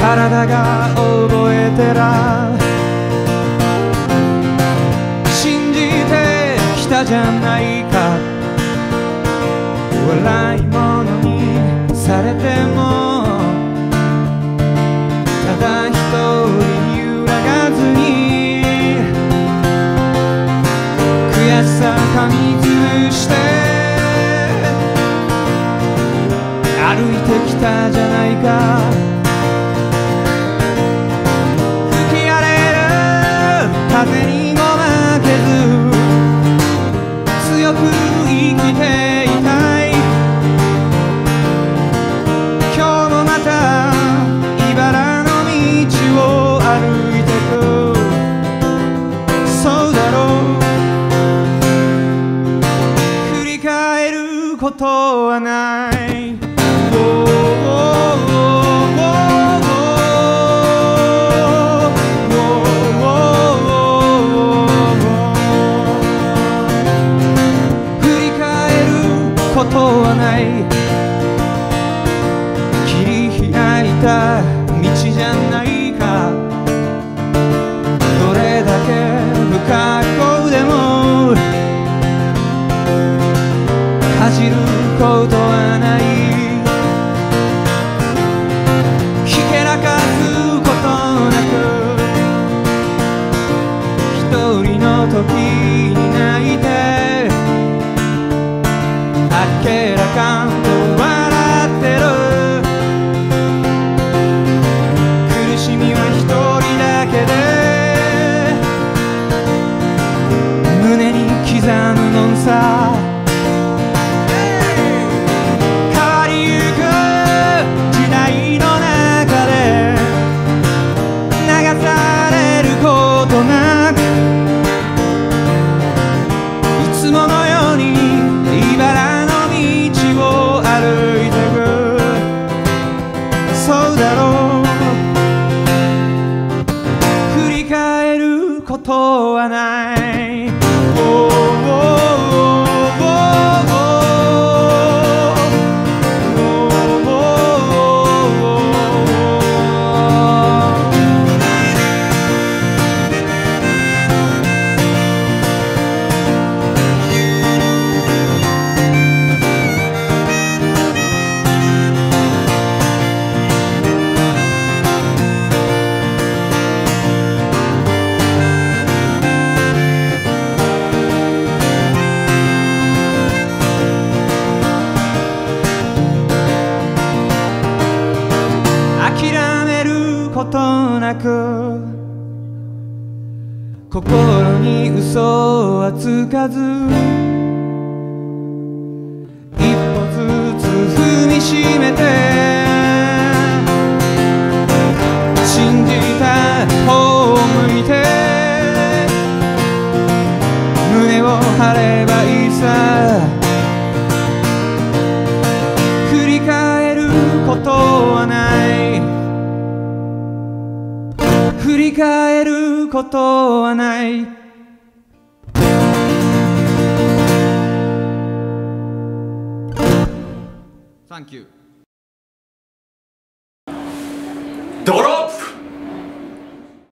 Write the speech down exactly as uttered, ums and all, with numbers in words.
体が覚えてら信じてきたじゃないか。笑い物にされてもただ一人揺らがずに悔しさ噛みつぶして歩いてきたじゃないか。吹き荒れる風にも負けず強く生きていたい。今日もまた茨の道を歩いてく。そうだろう振り返ることはない。ことはない。切り開いた道じゃないか。どれだけ不格好でも恥じることはない。ひけらかすことなく一人の時に泣いてあっけらかんと笑ってる。苦しみは一人だけで胸に刻むのんさ。変わりゆく時代の中で流されることなくいつものように茨の歩いてく。そうだろう振り返ることはない。諦めることなく心に嘘はつかず一歩ずつ踏みしめて信じた方を向いて胸を張ればいいさ。振り返ることはない。振り返ることはない。サンキュー。ドロー